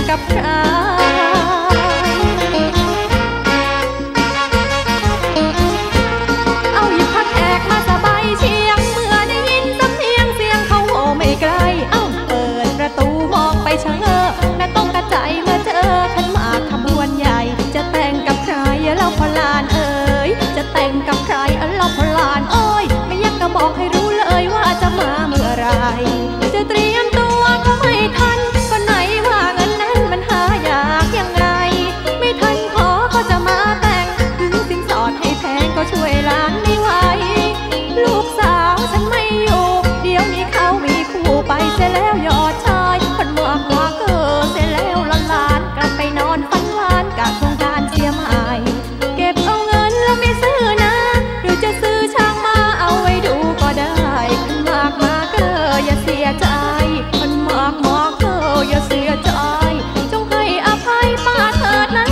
กับใครเอาหยิบผ้าแขกมาสบายเชียงเมื่อได้ยินสำเนียงเสียงเขาโหไม่ไกลเอ้าเปิดประตูมองไปชะเง้อแม่ต้องกระจายเมื่อเจอขันหมากขบวนใหญ่จะแต่งกับใครเล่าพลานเอ๋ยจะแต่งกับใครเล่าพลานเอ้ยไม่อยากจะบอกให้รู้เลยว่าจะมาเมื่อไรจะเตรียมตัวก็ไม่ทันก็ไหนว่าเงินนั้นมันหายากยังไงไม่ทันขอก็จะมาแต่งถึงสินสอดให้แพงก็ช่วยหลานไม่ไหวลูกสาวฉันไม่อยู่เดี๋ยวนี้เขามีคู่ไปเสียแล้วยอดชายคนเมื่อหัวเกิดเสียแล้วหลานกลับไปนอนฝันหวานกับโครงการเสียใหม่เก็บเอาเงินแล้วไม่ซื้อนะหรือจะซื้อช่างมาเอาไว้ดูก็ได้คนมากมาเกิดอย่าเสียใจคนมากมาเกิดอย่าเสียใจจงให้อภัยป้าเถิดนะ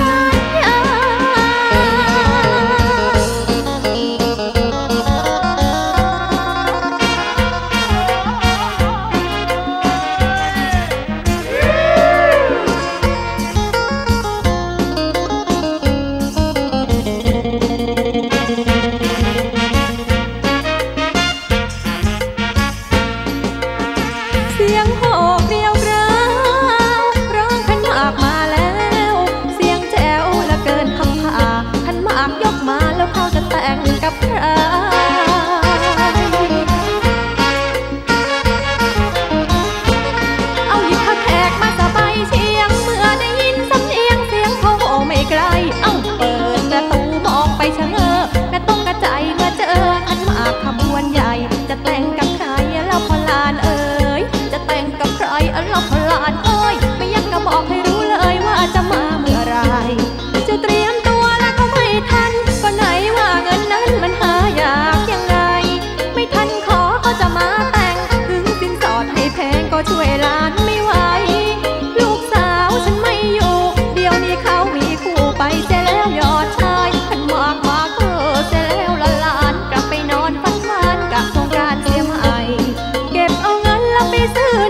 เสียงโห่เกลียวกร้าวร้องขันหมากมาแล้วเสียงแจ๋วละเกินคำพาขันหมากยกมาแล้วเขาจะแต่งกับใครเอาหยิบผ้าแขกมาสบายเชียงเมื่อได้ยินสำเนียงเสียงเขาโห่ไม่ไกลเอ้าเปิดประตูมองไปชะเง้อแม่ต้องกระจายเมื่อเจอขันหมากขบวนใหญ่จะแต่งกับใครแล้วพลานเอ๋ยจะแต่งกับใครเราพลานเอ้ยไม่อยากจะบอกให้รู้เลยว่าจะมาเมื่อไรจะเตรียมตัวแล้วก็ไม่ทันก็ไหนว่าเงินนั้นมันหายากยังไงไม่ทันขอก็จะมาแต่งถึงสินสอดให้แพงก็ช่วยหลานไม่ไหวลูกสาวฉันไม่อยู่เดี๋ยวนี้เขามีคู่ไปเสียแล้วยอดชายขันหมากมาเกิดเสียแล้วหลานกลับไปนอนฝันหวานกับโครงการเสียใหม่เก็บเอาเงินแล้วไปซื้อ